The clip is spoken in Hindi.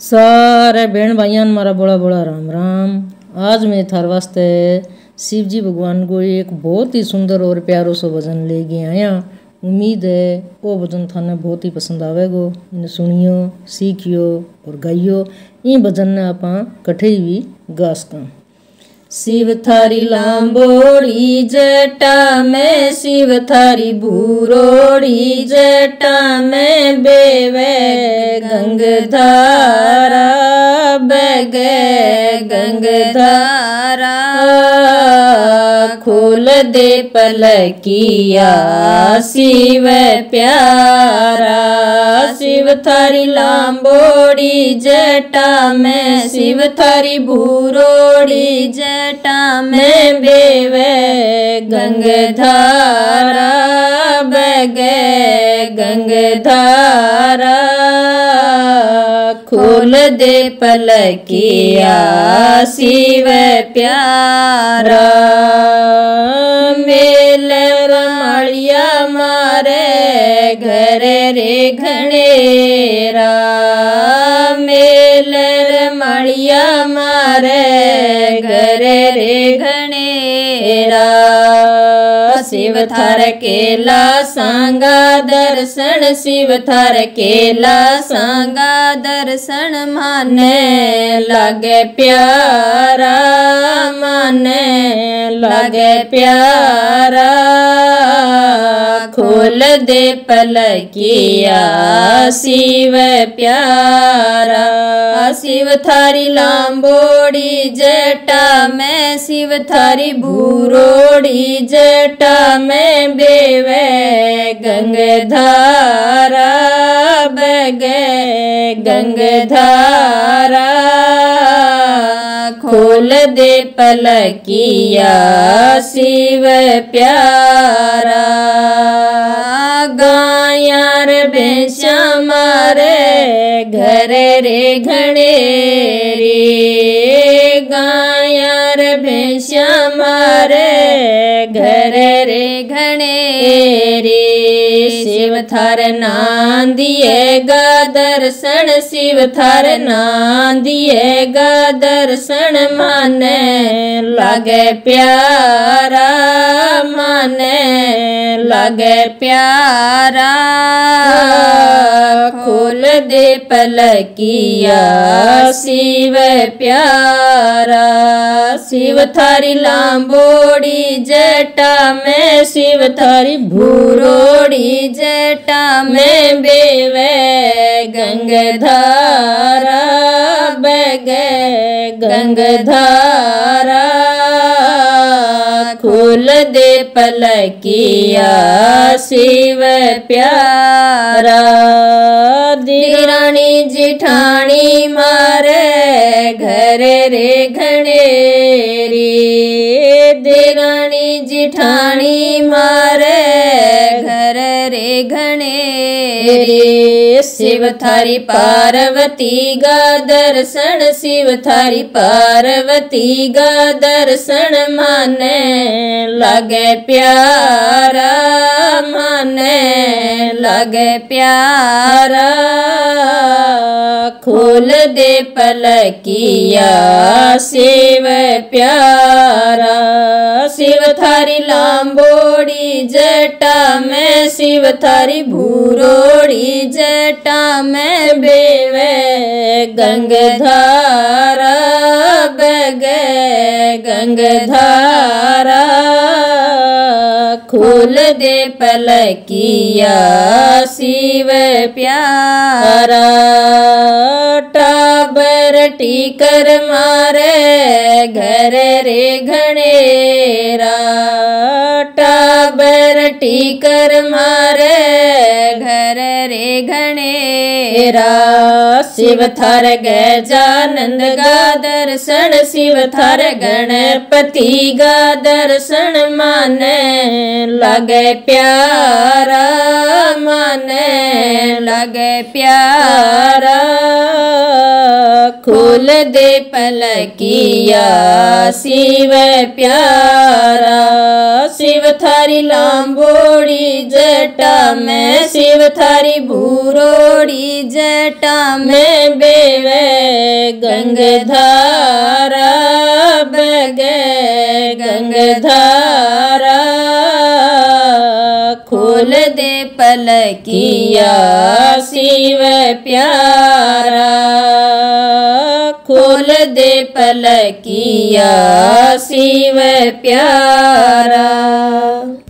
सारे बहन भाइयों मारा बोला बोला राम राम। आज मैं थार वास्ते शिव जी भगवान को एक बहुत ही सुंदर और प्यारो सो भजन लेके आया। उम्मीद है वो भजन थाने बहुत ही पसंद आवेगो। इन्हें सुनियो, सीखियो और गाइयो। इन भजन ने आप कठे भी गा सका। शिव थारी लांबोड़ी जटा में, शिव थारी भूरोड़ी जटा में, बेवे गंगधारा बगे गंगधारा। खोल दे पलकिया शिव प्यारा। शिव थारी लांबोड़ी जटा में, शिव थारी भूरोड़ी जटा में, बेवे गंगधारा बगे गंगधारा। खोल दे पलकिया शिव प्यारा। मेल रमणिया मारे घर रे घनेरा। मेल रमणिया मारे घर रे घनेरा। शिव थार केला सांगा दर्शन, शिव थार केला सांगा दर्शन। माने लागे प्यारा, माने लागे प्यारा। खोल दे पलकिया शिव प्यारा। शिव थारी लांबोड़ी जटा में, शिव थारी भूरोड़ी जटा में, बेवे गंगधारा बगे गंगधारा। खोल दे पलकिया शिव प्यारा। गायार भैंसा मारे घर रे घनेरी। गायार भैंसा मारे घर रे घनेरी। शिव थार नांदिएगा दर्शन, शिव थार नांदिएगा दर्शन। माने लागे प्यारा, माने लागे प्यारा। खोल दे पलकिया शिव प्यारा। शिव थारी लांबोड़ी जटा में, शिव थारी भूरोड़ी जटा में, बेवे गंगधारा बगे गंगधारा। खोल दे पलकिया शिव प्यारा। देरानी जिठानी मारे घर रे घनेरी। देरानी जिठानी मारे घर रे घनेरी। शिव थारी पार्वती गा दर्शन, शिव थारी पार्वती गा दर्शन। माने लागे प्यारा, माने लागे प्यारा। खोल दे पलकिया शिव प्यारा। शिव थारी लांबोड़ी जटा में, शिव थारी भूरोड़ी जटा में, बेवे गंगधारा बगे गंगधारा। खोल दे पलकिया शिव प्यारा। टाबर टीकर मारे घर रे घनेरा। टाबर टीकर मारे घर रे घनेरा। शिव थार गजानंद गा दर्शन, शिव थार गणपति गा दर्शन। माने लागे प्यारा, माने लागे प्यारा। खोल दे पलकिया शिव प्यारा। शिव थारी लांबोड़ी जटा में, शिव थारी भूरोड़ी जटा में, बेवे गंगधारा बगे गंगधारा। खोल दे पलकिया शिव प्यारा, खोल दे पलकिया शिव प्यारा।